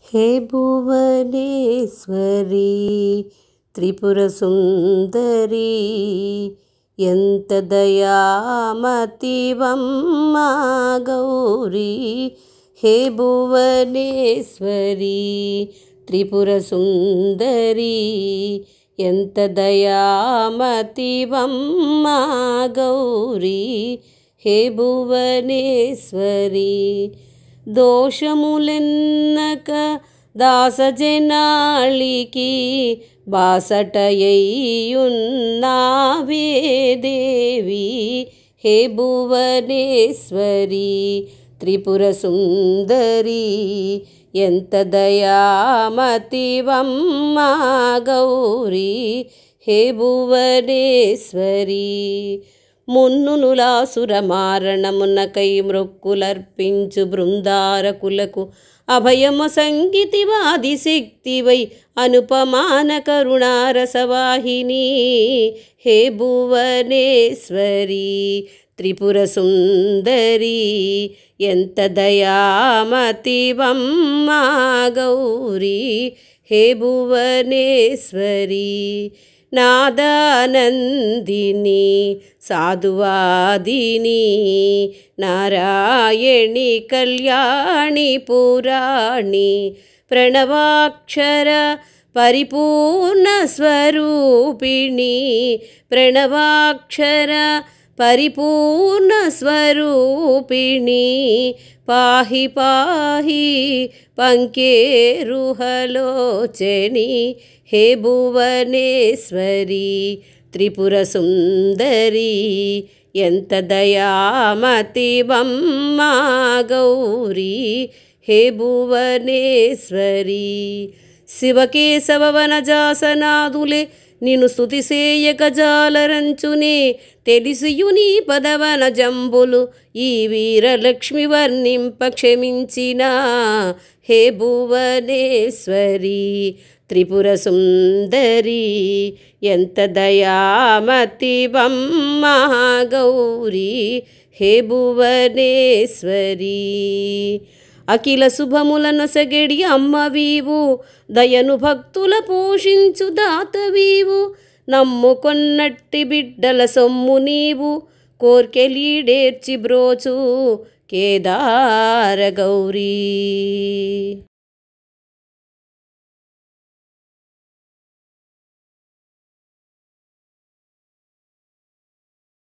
हे भुवनेश्वरी त्रिपुर सुंदरी ఎంత దయామతివమ్మ గౌరీ హే భువనేశ్వరి త్రిపుర సుందరి ఎంత దయామతివమ్మ గౌరీ హే భువనేశ్వరి దోషములెన్నక దాసజనాళికి బాసటయ్యున్నావే దేవి హే భువనేశ్వరి త్రిపుర సుందరి ఎంత దయామతివమ్మ గౌరీ హే భువనేశ్వరి మున్నునులాసుర మారణమునకై మ్రొక్కులర్పించు బృందారకులకు అభయమ సంగీతివాది శక్తివై అనుపమాన కరుణారసవాహిని హే భువనేశ్వరి త్రిపుర సుందరి ఎంత దయామతివమ్మ గౌరీ హే భువనేశ్వరి నాదానందిని సాధువాదిని నారాయణి కళ్యాణి పురాణి ప్రణవాక్షర పరిపూర్ణ స్వరూపిణి ప్రణవాక్షర పరిపూర్ణ స్వరూపిణి పాహి పాహి పంకేరుహలోచని హే భువనేశ్వరి త్రిపుర సుందరి ఎంత దయామతివమ్మ గౌరీ హే భువనేశ్వరి శివకేశవ వనజాసనాదులే నిన్ను స్తుతి సేయక జాలరంచునే తెలిసియుని పదవన జంబులు ఈ వీరలక్ష్మి వర్ణింప క్షమించిన హే భువనేశ్వరి త్రిపుర సుందరి ఎంత దయామతివమ్మ గౌరీ హే భువనేశ్వరి అఖిల శుభములనొసగెడి అమ్మవీవు దయను భక్తుల పోషించు దాతవీవు నమ్ముకొన్నట్టి బిడ్డల సొమ్ము నీవు కోర్కెలీడేర్చి బ్రోచు కేదార గౌరీ।